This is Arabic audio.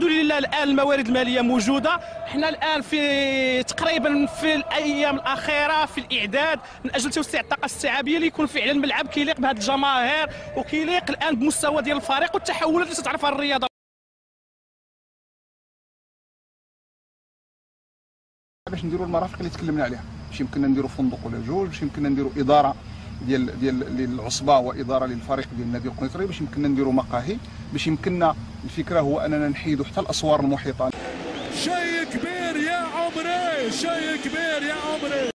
الحمد لله الان الموارد الماليه موجوده. حنا الان في تقريبا في الايام الاخيره في الاعداد من اجل توسيع الطاقه الاستيعابيه ليكون فعلا الملعب كيليق بهذه الجماهير وكيليق الان بمستوى ديال الفريق والتحولات اللي تتعرفها الرياضه. باش نديروا المرافق اللي تكلمنا عليها، باش يمكننا نديروا فندق ولا جوج، باش يمكننا نديروا اداره ديال للعصبه واداره للفريق ديال نادي القنيطري، باش يمكننا نديروا مقاهي، باش يمكننا الفكره هو اننا نحيدوا حتى الاسوار المحيطه. شيء كبير يا عمري، شيء كبير يا عمري.